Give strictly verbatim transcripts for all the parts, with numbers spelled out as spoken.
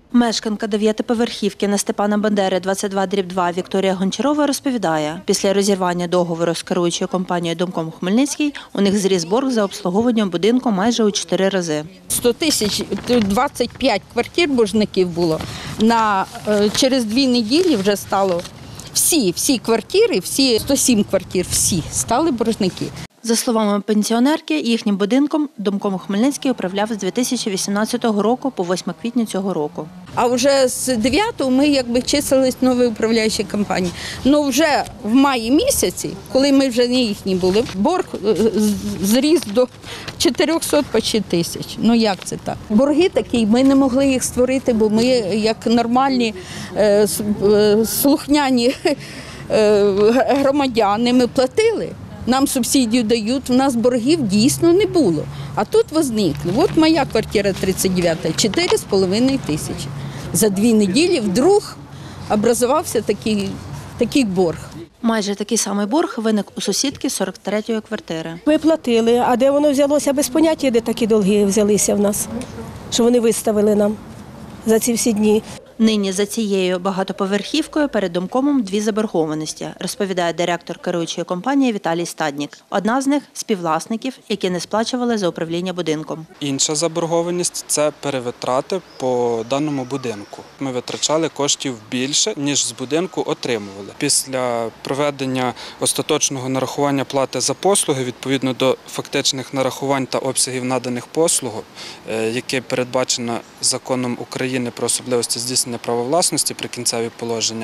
Мешканка дев'ятиповерхівки на Степана Бандери, двадцять два дріб два Вікторія Гончарова розповідає, після розірвання договору з керуючою компанією «Домком Хмельницький» у них зріс борг за обслуговування будинку майже у чотири рази. сто тисяч, двадцять п'ять квартир боржників було. На, через дві неділі вже стало всі, всі квартири, всі сто сім квартир, всі стали боржники. За словами пенсіонерки, їхнім будинком «Домком Хмельницький» управляв з дві тисячі вісімнадцятого року по восьме квітня цього року. А вже з дев'ятого ми якби числились в новій управляючій компанії. Ну вже в маї місяці, коли ми вже не їхні були, борг зріс до чотирьохсот тисяч. Ну як це так? Борги такі, ми не могли їх створити, бо ми як нормальні слухняні громадяни ми платили. Нам субсидію дають, у нас боргів дійсно не було. А тут возникли. От моя квартира тридцять дев'ята, чотири з половиною тисячі. За дві неділі вдруг образувався такий, такий борг. Майже такий самий борг виник у сусідки сорок третьої квартири. Ми платили, а де воно взялося, без поняття, де такі долги взялися в нас, що вони виставили нам за ці всі дні. Нині за цією багатоповерхівкою перед домкомом дві заборгованості, розповідає директор керуючої компанії Віталій Стаднік. Одна з них – співвласників, які не сплачували за управління будинком. Інша заборгованість – це перевитрати по даному будинку. Ми витрачали коштів більше, ніж з будинку отримували. Після проведення остаточного нарахування плати за послуги, відповідно до фактичних нарахувань та обсягів наданих послуг, яке передбачено Законом України про особливості здійснення права власності, прикінцеві положення,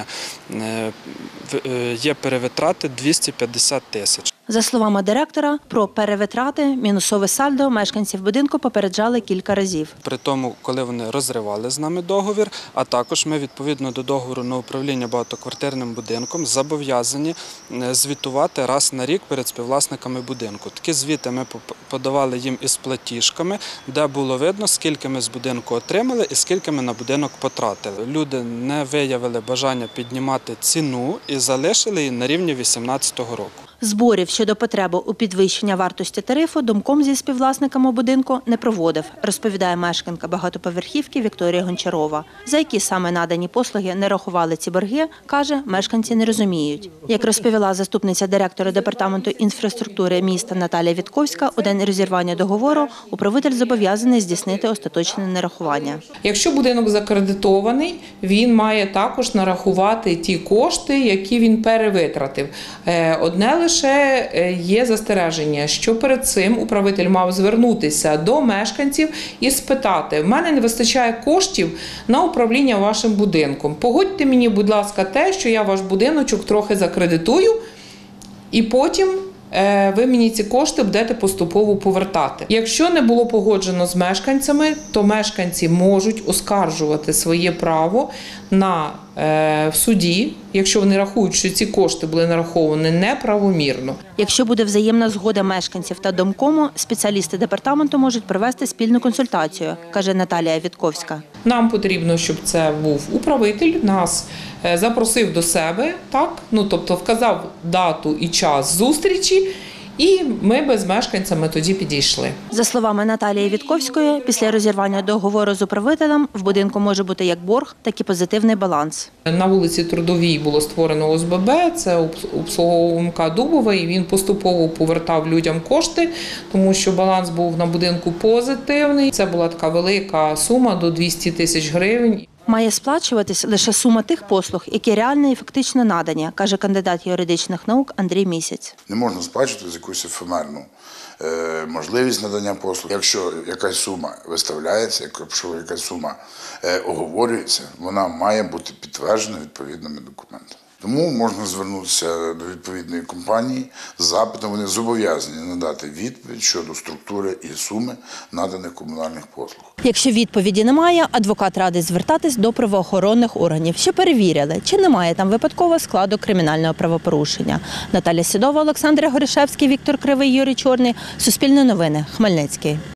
є перевитрати двісті п'ятдесят тисяч. За словами директора, про перевитрати, мінусове сальдо мешканців будинку попереджали кілька разів. При тому, коли вони розривали з нами договір, а також ми відповідно до договору на управління багатоквартирним будинком зобов'язані звітувати раз на рік перед співвласниками будинку. Такі звіти ми подавали їм із платіжками, де було видно, скільки ми з будинку отримали і скільки ми на будинок потратили. Люди не виявили бажання піднімати ціну і залишили її на рівні вісімнадцятого року. Зборів щодо потреби у підвищення вартості тарифу домком зі співвласниками будинку не проводив, розповідає мешканка багатоповерхівки Вікторія Гончарова. За які саме надані послуги не рахували ці борги, каже, мешканці не розуміють. Як розповіла заступниця директора департаменту інфраструктури міста Наталія Вітковська, у день розірвання договору управитель зобов'язаний здійснити остаточне нарахування. Якщо будинок закредитований, він має також нарахувати ті кошти, які він перевитратив. Одне лише є застереження, що перед цим управитель мав звернутися до мешканців і спитати: в мене не вистачає коштів на управління вашим будинком. Погодьте мені, будь ласка, те, що я ваш будиночок трохи закредитую, і потім ви мені ці кошти будете поступово повертати. Якщо не було погоджено з мешканцями, то мешканці можуть оскаржувати своє право на в суді, якщо вони рахують, що ці кошти були нараховані неправомірно. Якщо буде взаємна згода мешканців та домкому, спеціалісти департаменту можуть провести спільну консультацію, каже Наталія Вітковська. Нам потрібно, щоб це був управитель, нас запросив до себе, так, ну тобто вказав дату і час зустрічі, і ми би з мешканцями тоді підійшли. За словами Наталії Вітковської, після розірвання договору з управителем в будинку може бути як борг, так і позитивний баланс. На вулиці Трудовій було створено О С Б Б, це обслуговувальника Дубова, і він поступово повертав людям кошти, тому що баланс був на будинку позитивний. Це була така велика сума до двісті тисяч гривень. Має сплачуватись лише сума тих послуг, які реально і фактично надані, каже кандидат юридичних наук Андрій Місяць. Не можна сплачувати за якусь ефемерну е, можливість надання послуг. Якщо якась сума виставляється, якщо якась сума е, оговорюється, вона має бути підтверджена відповідними документами. Тому можна звернутися до відповідної компанії з запитом, вони зобов'язані надати відповідь щодо структури і суми наданих комунальних послуг. Якщо відповіді немає, адвокат радить звертатись до правоохоронних органів, що перевіряли, чи немає там випадкового складу кримінального правопорушення. Наталя Сідова, Олександр Горішевський, Віктор Кривий, Юрій Чорний. Суспільне новини. Хмельницький.